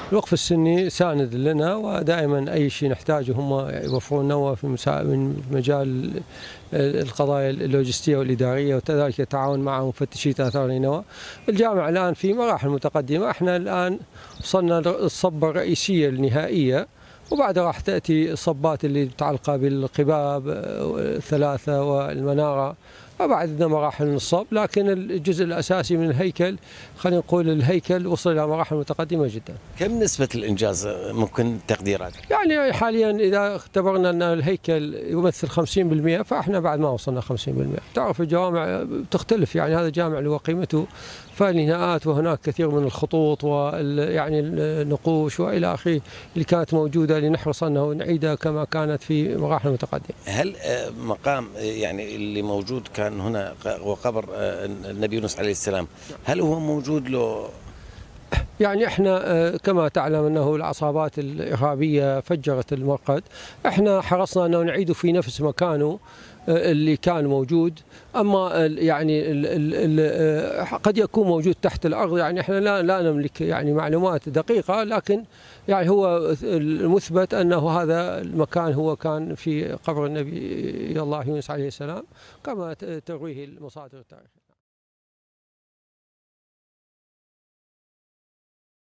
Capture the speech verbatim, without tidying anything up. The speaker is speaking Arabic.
الوقف السني ساند لنا، ودائما أي شيء نحتاجه هم يوفرون لنا في من مجال القضايا اللوجستية والإدارية، وكذلك التعاون مع مفتشي آثار نينوى. الجامعة الآن في مراحل متقدمة، احنا الآن وصلنا للصبة الرئيسية النهائية، وبعدها راح تأتي الصبات اللي متعلقة بالقباب الثلاثة والمنارة، وبعدنا مراحل النصاب. لكن الجزء الأساسي من الهيكل، خلينا نقول الهيكل وصل إلى مراحل متقدمة جدا. كم نسبة الإنجاز ممكن تقديرات؟ يعني حاليا إذا اعتبرنا أن الهيكل يمثل خمسين بالمئة، فإحنا بعد ما وصلنا خمسين بالمئة. تعرف الجوامع تختلف، يعني هذا جامع له قيمته فالنهاءات، وهناك كثير من الخطوط ويعني النقوش والى اخره اللي كانت موجوده، لنحرص انه نعيدها كما كانت في مراحل متقدمه. هل مقام يعني اللي موجود كان هنا هو قبر النبي يونس عليه السلام، هل هو موجود له؟ يعني احنا كما تعلم انه العصابات الارهابيه فجرت المرقد، احنا حرصنا انه نعيده في نفس مكانه اللي كان موجود. اما يعني ال ال ال قد يكون موجود تحت الارض، يعني احنا لا لا نملك يعني معلومات دقيقه، لكن يعني هو المثبت انه هذا المكان هو كان في قبر النبي الله يونس عليه السلام كما ترويه المصادر التاريخيه.